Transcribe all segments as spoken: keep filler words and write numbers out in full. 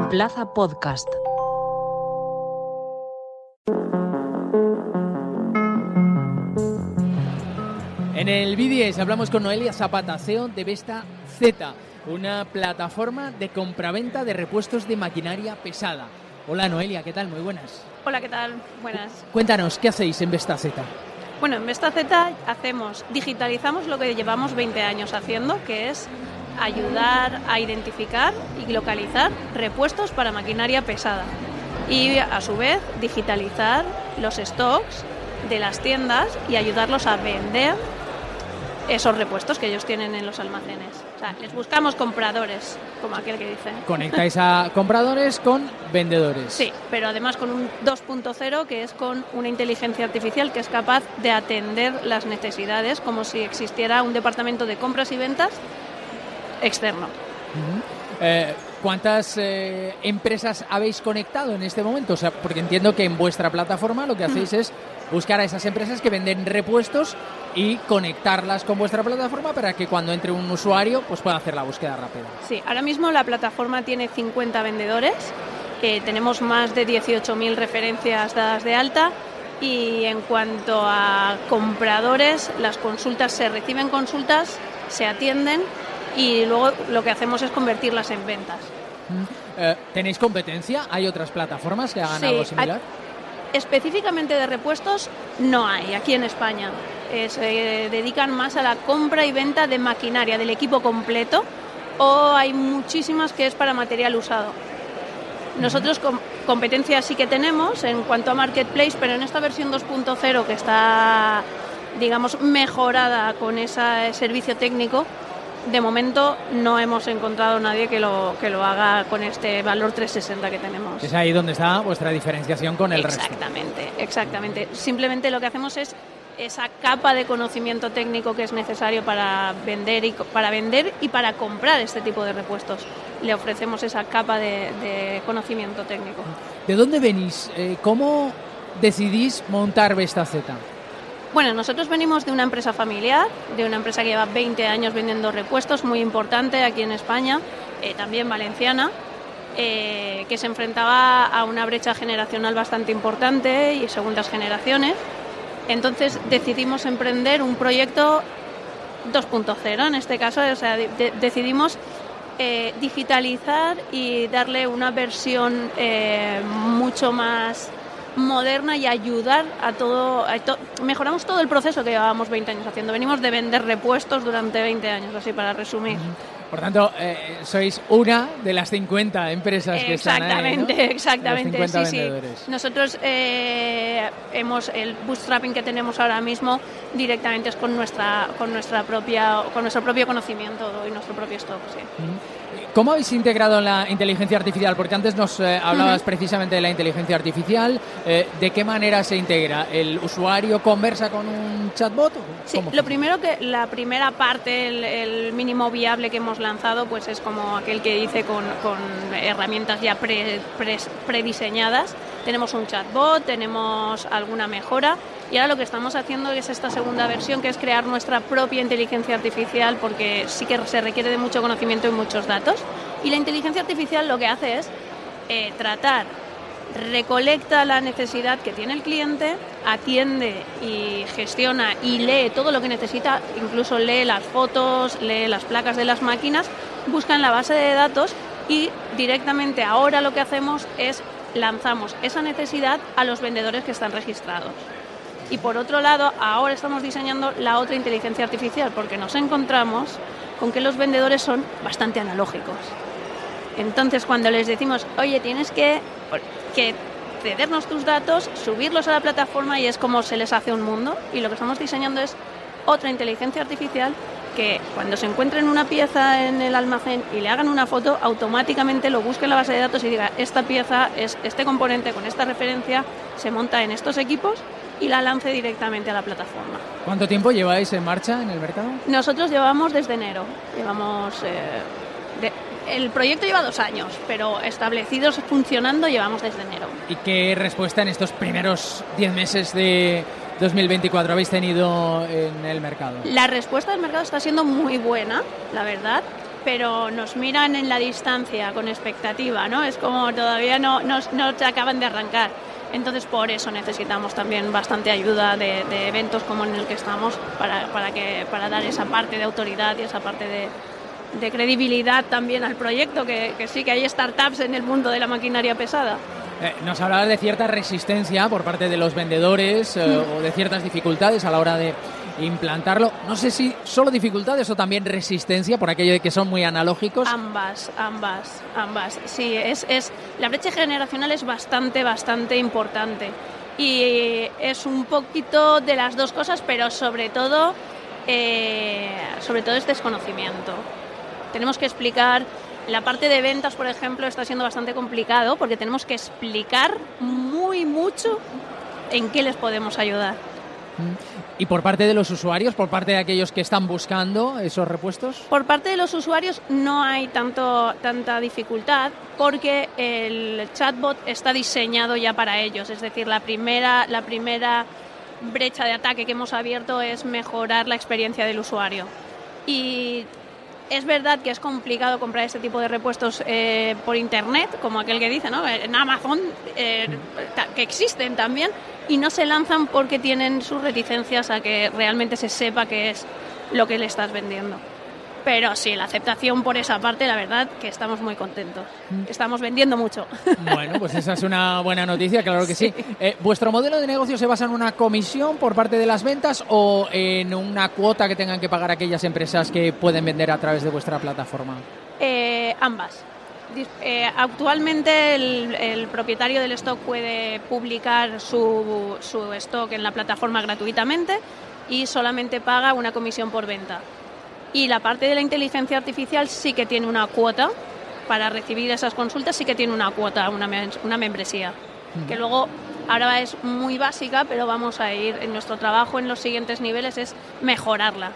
Plaza Podcast. En el B D S hablamos con Noelia Zapata, C E O de Vesta Z, una plataforma de compraventa de repuestos de maquinaria pesada. Hola Noelia, ¿qué tal? Muy buenas. Hola, ¿qué tal? Buenas. Cuéntanos, ¿qué hacéis en Vesta Z? Bueno, en Vesta Z hacemos, digitalizamos lo que llevamos veinte años haciendo, que es ayudar a identificar y localizar repuestos para maquinaria pesada. Y a su vez digitalizar los stocks de las tiendas y ayudarlos a vender esos repuestos que ellos tienen en los almacenes. O sea, les buscamos compradores, como aquel que dice. Conectáis a compradores con vendedores. Sí, pero además con un dos punto cero, que es con una inteligencia artificial que es capaz de atender las necesidades como si existiera un departamento de compras y ventas externo. Uh-huh. eh, ¿Cuántas eh, empresas habéis conectado en este momento? O sea, porque entiendo que en vuestra plataforma lo que hacéis uh-huh. es buscar a esas empresas que venden repuestos y conectarlas con vuestra plataforma para que cuando entre un usuario pues pueda hacer la búsqueda rápida. Sí, ahora mismo la plataforma tiene cincuenta vendedores, eh, tenemos más de dieciocho mil referencias dadas de alta y en cuanto a compradores, las consultas se reciben consultas, se atienden y luego lo que hacemos es convertirlas en ventas. Eh, ¿Tenéis competencia? ¿Hay otras plataformas que hagan sí, algo similar? Hay, específicamente de repuestos no hay aquí en España. Eh, se dedican más a la compra y venta de maquinaria, del equipo completo, o hay muchísimas que es para material usado. Nosotros com- competencia sí que tenemos en cuanto a marketplace, pero en esta versión dos punto cero que está, digamos, mejorada con ese servicio técnico, de momento no hemos encontrado nadie que lo que lo haga con este valor trescientos sesenta que tenemos. Es ahí donde está vuestra diferenciación con el exactamente, resto. Exactamente, exactamente. Simplemente lo que hacemos es esa capa de conocimiento técnico que es necesario para vender y para vender y para comprar este tipo de repuestos. Le ofrecemos esa capa de, de conocimiento técnico. ¿De dónde venís? Eh, ¿Cómo decidís montar Vesta Z? Bueno, nosotros venimos de una empresa familiar, de una empresa que lleva veinte años vendiendo repuestos, muy importante aquí en España, eh, también valenciana, eh, que se enfrentaba a una brecha generacional bastante importante y segundas generaciones. Entonces decidimos emprender un proyecto dos punto cero, en este caso, o sea, de, decidimos eh, digitalizar y darle una versión eh, mucho más moderna y ayudar a todo, a to- mejoramos todo el proceso que llevábamos veinte años haciendo. Venimos de vender repuestos durante veinte años, así para resumir. Por tanto, eh, sois una de las cincuenta empresas que están ahí, ¿no? Exactamente, exactamente, los cincuenta sí, vendedores. sí. Nosotros eh, hemos el bootstrapping que tenemos ahora mismo directamente es con nuestra, con nuestra propia, con nuestro propio conocimiento y nuestro propio stock, sí. ¿Cómo habéis integrado la inteligencia artificial? Porque antes nos eh, hablabas uh-huh. precisamente de la inteligencia artificial. Eh, ¿De qué manera se integra? ¿El usuario conversa con un chatbot? Sí, lo primero que la primera parte, el, el mínimo viable que hemos lanzado, pues es como aquel que dice con, con herramientas ya pre, pre, prediseñadas. Tenemos un chatbot, tenemos alguna mejora. Y ahora lo que estamos haciendo es esta segunda versión, que es crear nuestra propia inteligencia artificial, porque sí que se requiere de mucho conocimiento y muchos datos. Y la inteligencia artificial lo que hace es eh, tratar, recolecta la necesidad que tiene el cliente, atiende y gestiona y lee todo lo que necesita, incluso lee las fotos, lee las placas de las máquinas, busca en la base de datos y directamente ahora lo que hacemos es lanzamos esa necesidad a los vendedores que están registrados. Y por otro lado, ahora estamos diseñando la otra inteligencia artificial porque nos encontramos con que los vendedores son bastante analógicos. Entonces, cuando les decimos, oye, tienes que, que cedernos tus datos, subirlos a la plataforma, y es como se les hace un mundo. Y lo que estamos diseñando es otra inteligencia artificial que cuando se encuentren una pieza en el almacén y le hagan una foto, automáticamente lo busque en la base de datos y diga, esta pieza es este componente con esta referencia, se monta en estos equipos y la lance directamente a la plataforma. ¿Cuánto tiempo lleváis en marcha en el mercado? Nosotros llevamos desde enero. Llevamos eh, de, el proyecto lleva dos años, pero establecidos funcionando llevamos desde enero. ¿Y qué respuesta en estos primeros diez meses de dos mil veinticuatro habéis tenido en el mercado? La respuesta del mercado está siendo muy buena, la verdad. pero nos miran en la distancia con expectativa, ¿no? Es como todavía no, no, no te acaban de arrancar. Entonces, por eso necesitamos también bastante ayuda de, de eventos como en el que estamos para, para, que, para dar esa parte de autoridad y esa parte de, de credibilidad también al proyecto, que, que sí que hay startups en el mundo de la maquinaria pesada. Eh, nos hablabas de cierta resistencia por parte de los vendedores eh, mm. o de ciertas dificultades a la hora de implantarlo. No sé si solo dificultades o también resistencia por aquello de que son muy analógicos. Ambas, ambas, ambas. Sí, es, es la brecha generacional es bastante, bastante importante y es un poquito de las dos cosas, pero sobre todo, eh, sobre todo es desconocimiento. Tenemos que explicar. La parte de ventas, por ejemplo, está siendo bastante complicado porque tenemos que explicar muy mucho en qué les podemos ayudar. ¿Y por parte de los usuarios, por parte de aquellos que están buscando esos repuestos? Por parte de los usuarios no hay tanto, tanta dificultad porque el chatbot está diseñado ya para ellos. Es decir, la primera, la primera brecha de ataque que hemos abierto es mejorar la experiencia del usuario. Y es verdad que es complicado comprar este tipo de repuestos eh, por internet, como aquel que dice, ¿no? En Amazon, eh, que existen también, y no se lanzan porque tienen sus reticencias a que realmente se sepa qué es lo que le estás vendiendo. Pero sí, la aceptación por esa parte, la verdad, que estamos muy contentos. Estamos vendiendo mucho. Bueno, pues esa es una buena noticia, claro que sí. sí. Eh, ¿Vuestro modelo de negocio se basa en una comisión por parte de las ventas o en una cuota que tengan que pagar aquellas empresas que pueden vender a través de vuestra plataforma? Eh, ambas. Eh, actualmente el, el propietario del stock puede publicar su, su stock en la plataforma gratuitamente y solamente paga una comisión por venta. Y la parte de la inteligencia artificial sí que tiene una cuota para recibir esas consultas, sí que tiene una cuota, una, una membresía, uh-huh. que luego ahora es muy básica, pero vamos a ir, en nuestro trabajo en los siguientes niveles es mejorarla.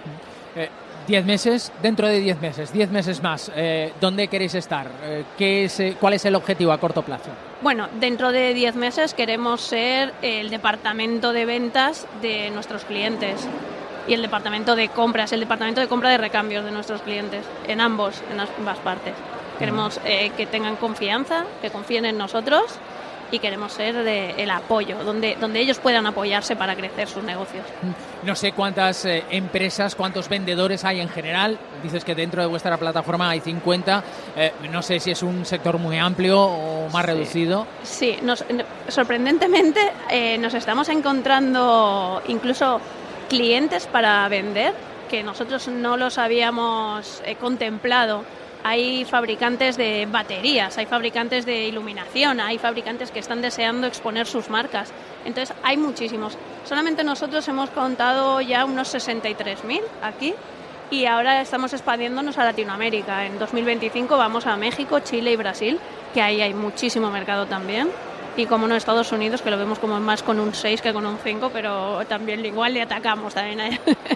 Eh, diez meses, dentro de diez meses, diez meses más, eh, ¿dónde queréis estar? Eh, ¿qué es, eh, ¿Cuál es el objetivo a corto plazo? Bueno, dentro de diez meses queremos ser el departamento de ventas de nuestros clientes. Y el departamento de compras, el departamento de compra de recambios de nuestros clientes, en ambos, en ambas partes. Queremos eh, que tengan confianza, que confíen en nosotros y queremos ser de, el apoyo, donde, donde ellos puedan apoyarse para crecer sus negocios. No sé cuántas eh, empresas, cuántos vendedores hay en general. Dices que dentro de vuestra plataforma hay cincuenta. Eh, no sé si es un sector muy amplio o más sí. reducido. Sí, nos, sorprendentemente eh, nos estamos encontrando incluso clientes para vender que nosotros no los habíamos eh, contemplado. Hay fabricantes de baterías, hay fabricantes de iluminación, hay fabricantes que están deseando exponer sus marcas. Entonces hay muchísimos. Solamente nosotros hemos contado ya unos sesenta y tres mil aquí y ahora estamos expandiéndonos a Latinoamérica. En dos mil veinticinco vamos a México, Chile y Brasil, que ahí hay muchísimo mercado también. Y como no, Estados Unidos, que lo vemos como más con un seis que con un cinco, pero también igual le atacamos también a él.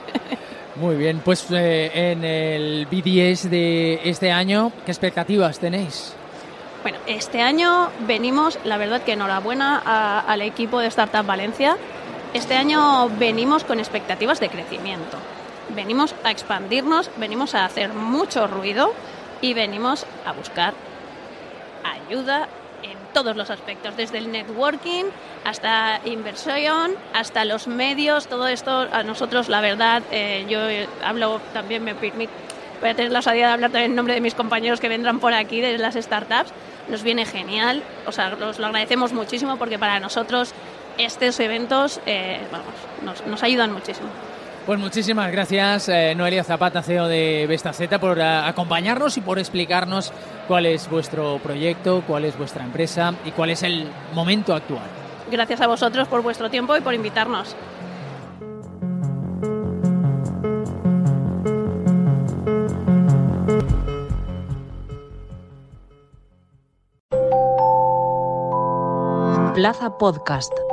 Muy bien, pues eh, en el B D S de este año, ¿qué expectativas tenéis? Bueno, este año venimos, la verdad que enhorabuena a, al equipo de Startup Valencia. Este año venimos con expectativas de crecimiento. Venimos a expandirnos, venimos a hacer mucho ruido y venimos a buscar ayuda en todos los aspectos, desde el networking hasta inversión, hasta los medios, todo esto a nosotros, la verdad, eh, yo hablo también, me permite, voy a tener la osadía de hablar también en nombre de mis compañeros que vendrán por aquí de las startups, nos viene genial, o sea, os lo agradecemos muchísimo porque para nosotros estos eventos, eh, vamos, nos, nos ayudan muchísimo. Pues muchísimas gracias, eh, Noelia Zapata, C E O de Vestaceta, por a, acompañarnos y por explicarnos cuál es vuestro proyecto, cuál es vuestra empresa y cuál es el momento actual. Gracias a vosotros por vuestro tiempo y por invitarnos. Plaza Podcast.